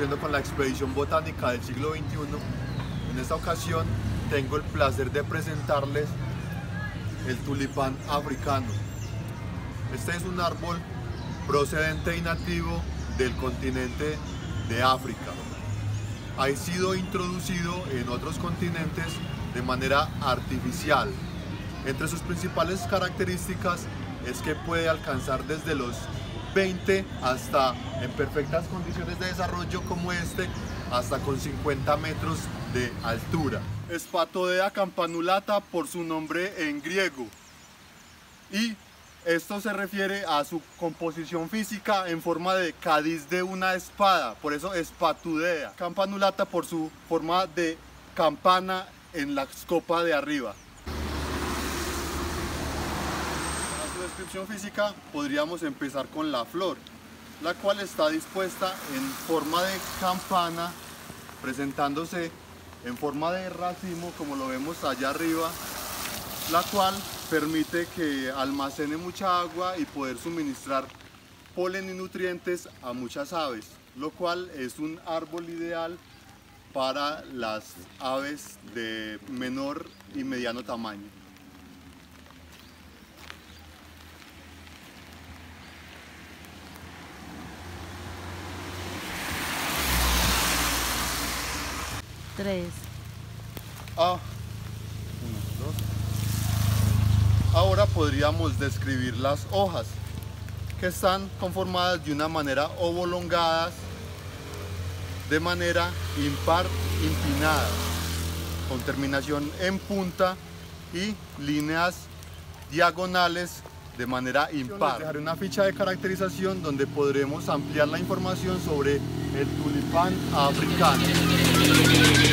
cumpliendo con la expedición botánica del siglo XXI. En esta ocasión tengo el placer de presentarles el tulipán africano. Este es un árbol procedente y nativo del continente de África. Ha sido introducido en otros continentes de manera artificial. Entre sus principales características es que puede alcanzar desde los 20 hasta, en perfectas condiciones de desarrollo como este, hasta con 50 metros de altura. Spathodea campanulata por su nombre en griego, y esto se refiere a su composición física en forma de cádiz de una espada, por eso Spathodea campanulata por su forma de campana en la copa de arriba. Para su descripción física podríamos empezar con la flor, la cual está dispuesta en forma de campana, presentándose en forma de racimo como lo vemos allá arriba, la cual permite que almacene mucha agua y poder suministrar polen y nutrientes a muchas aves, lo cual es un árbol ideal para las aves de menor y mediano tamaño. Ahora podríamos describir las hojas, que están conformadas de una manera oblongadas, de manera impar inclinadas, con terminación en punta y líneas diagonales de manera impar. Les dejaré una ficha de caracterización donde podremos ampliar la información sobre el tulipán africano.